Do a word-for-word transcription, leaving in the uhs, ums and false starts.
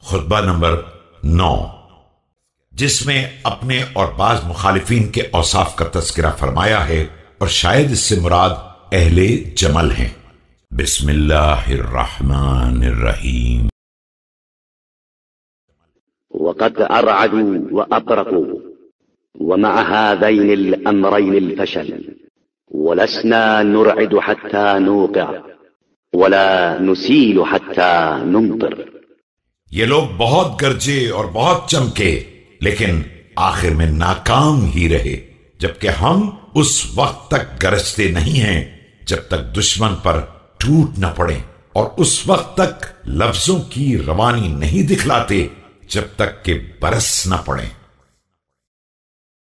खुतबा number नौ, जिसमें अपने और बाज मुखालिफीन के औसाफ का तस्करा फरमाया है और शायद इससे मुराद अहले जमल हैं। बिस्मिल्लाहिर्रहमानिर्रहीम। वक़द अरअदू व अतरकू व मअ हाज़ैनि अल-अमरैनि अल-फशल वलस्ना नुरइदु हत्ता नूक़िअ वला नुसीलु हत्ता नुमतिर। ये लोग बहुत गरजे और बहुत चमके, लेकिन आखिर में नाकाम ही रहे, जबकि हम उस वक्त तक गरजते नहीं हैं जब तक दुश्मन पर टूट न पड़े, और उस वक्त तक लफ्जों की रवानी नहीं दिखलाते जब तक कि बरस न पड़े।